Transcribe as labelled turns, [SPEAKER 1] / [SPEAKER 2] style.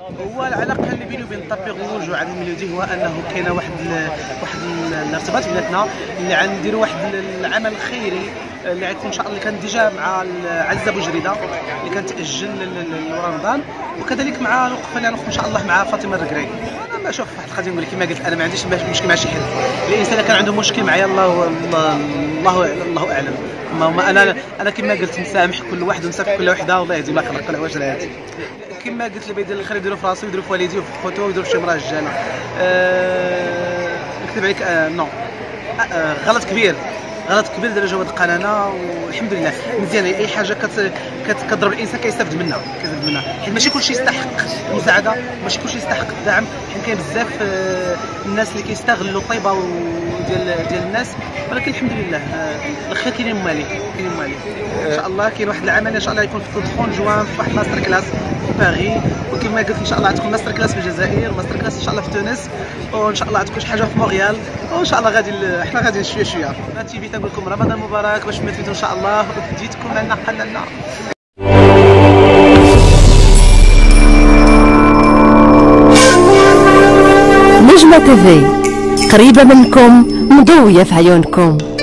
[SPEAKER 1] هو العلاقه اللي بيني وبين طابي غوج وعن الميلودي هو انه كاينه واحد الارتباط بيناتنا اللي غنديروا واحد العمل خيري اللي غيكون ان شاء الله، اللي كان ديجا مع عزه بوجريده اللي كان تاجل لرمضان، وكذلك مع الوقفه اللي غنوقف ان شاء الله مع فاطمه الركراي. انا ما شوف واحد القضيه نقول لك كما قلت، انا ما عنديش مشكل مع شي حد. الانسان اللي كان عنده مشكل معايا الله اعلم. انا كما قلت نسامح كل واحد ونسامح كل وحده، والله يهدي ما خلق كل واحد هادي. كما قلت اللي بيدير الخير يديروا في راسو ويديروا في والديه وفي خوتو ويديروا في شي مراه رجاله. نكتب عليك نو غلط كبير دار جواد القنانه، والحمد لله مزيان. اي حاجه كتضرب الانسان كيستافد منها حيت ماشي كلشي يستحق المساعده، ماشي كلشي يستحق الدعم، حيت كاين بزاف الناس اللي كيستغلوا الطيبه ديال الناس، ولكن الحمد لله الخير كاين مالي ان شاء الله. كاين واحد العمل ان شاء الله يكون في 30 جوان في واحد ماستر كلاس في باغي، وكما قلت ان شاء الله عندكم ماستر كلاس في الجزائر وماستر كلاس ان شاء الله في تونس، وان شاء الله عندكم شي حاجه في مونريال، وان شاء الله حنا غادي شويه. انا تيفي تنقول لكم رمضان مبارك باش ما تفوتوا ان شاء الله، وفديتكم لنا قنالنا.
[SPEAKER 2] نجمة تيفي قريبة منكم، مضوية في عيونكم.